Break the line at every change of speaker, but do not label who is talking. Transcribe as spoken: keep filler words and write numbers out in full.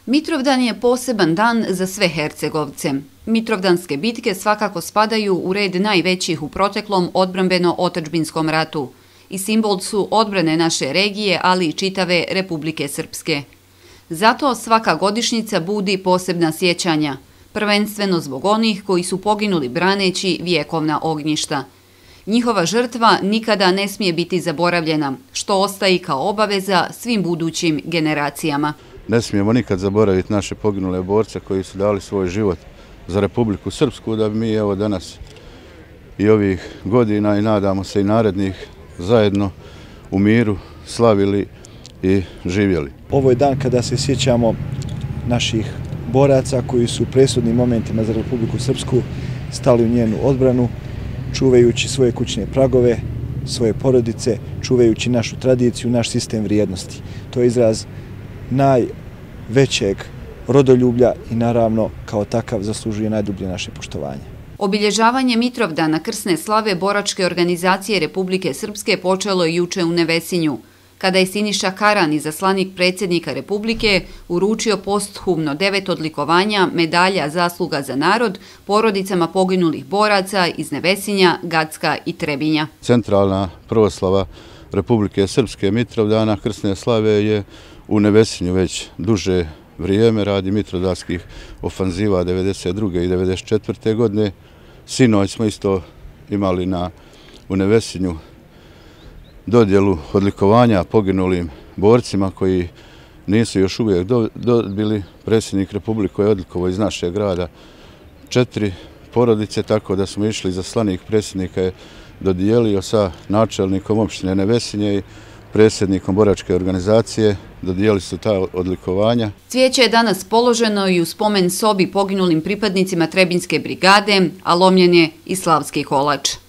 Mitrovdan je poseban dan za sve Hercegovce. Mitrovdanske bitke svakako spadaju u red najvećih u proteklom odbrambeno-otadžbinskom ratu i simbol su odbrane naše regije, ali i čitave Republike Srpske. Zato svaka godišnjica budi posebna sjećanja, prvenstveno zbog onih koji su poginuli braneći vjekovna ognjišta. Njihova žrtva nikada ne smije biti zaboravljena, što ostaje kao obaveza svim budućim generacijama.
Ne smijemo nikad zaboraviti naše poginule borce koji su dali svoj život za Republiku Srpsku, da bi mi evo danas i ovih godina i nadamo se i narednih zajedno u miru slavili i živjeli.
Ovo je dan kada se sjećamo naših boraca koji su u presudnim momentima za Republiku Srpsku stali u njenu odbranu, čuvajući svoje kućne pragove, svoje porodice, čuvajući našu tradiciju, naš sistem vrijednosti. To je izraz najvećeg rodoljublja i naravno kao takav zaslužuje najdublje naše poštovanje.
Obilježavanje Mitrovdana krsne slave boračke organizacije Republike Srpske počelo je juče u Nevesinju, kada je Siniša Karan, izaslanik predsjednika Republike, uručio posthumno devet odlikovanja medalja zasluga za narod porodicama poginulih boraca iz Nevesinja, Gacka i Trebinja.
Centralna proslava Republike Srpske Mitrovdana krsne slave je u Nevesinju već duže vrijeme, radi mitrovdanskih ofanziva devedeset druge i devedeset četvrte godine. Sinoć smo isto imali na, u Nevesinju dodjelu odlikovanja poginulim borcima koji nisu još uvijek dobili. Predsjednik Republike je odlikovao iz našeg grada četiri porodice, tako da smo išli, izaslanik predsjednika je dodijelio sa načelnikom opštine Nevesinje i predsjednikom boračke organizacije, dodijeli su ta odlikovanja.
Cvijeće je danas položeno i u spomen sobi poginulim pripadnicima Trebinjske brigade, a lomljen je i slavski kolač.